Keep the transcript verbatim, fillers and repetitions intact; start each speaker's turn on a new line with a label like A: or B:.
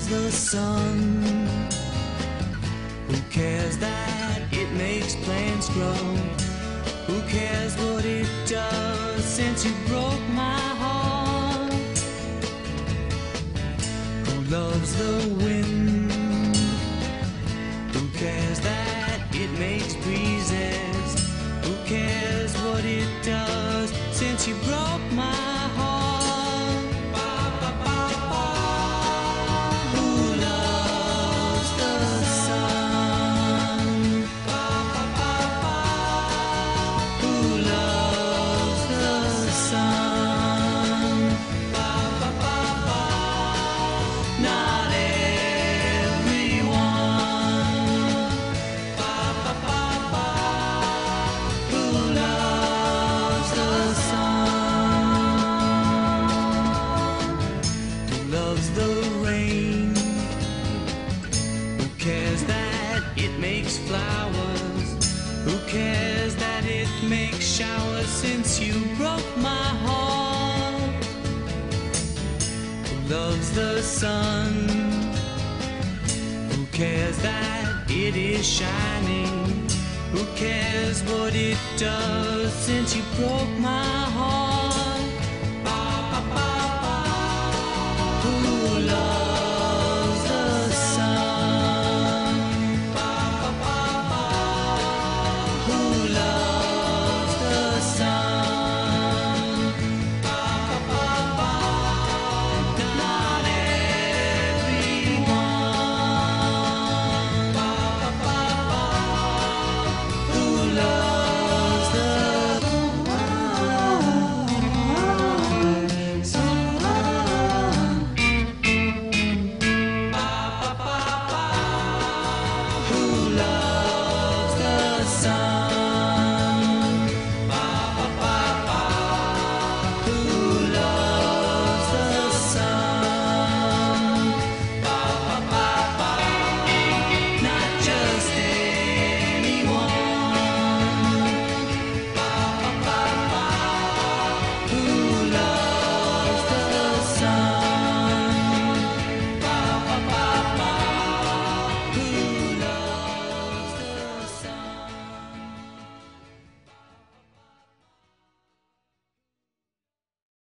A: the sun? Who cares that it makes plants grow? Who cares what it does since you broke my heart? Who loves the wind? Who cares that it makes breezes? Who cares what it does since you broke my heart? Ba, ba, ba, ba. Who loves the sun? Ba, ba, ba, ba. Who loves the sun? Ba, ba, ba, ba. Not everyone. Ba, ba, ba, ba. Who loves the sun? Who loves the rain? Who cares that it makes flowers? Who cares that it makes showers since you broke my heart? Who loves the sun? Who cares that it is shining? Who cares what it does since you broke my heart?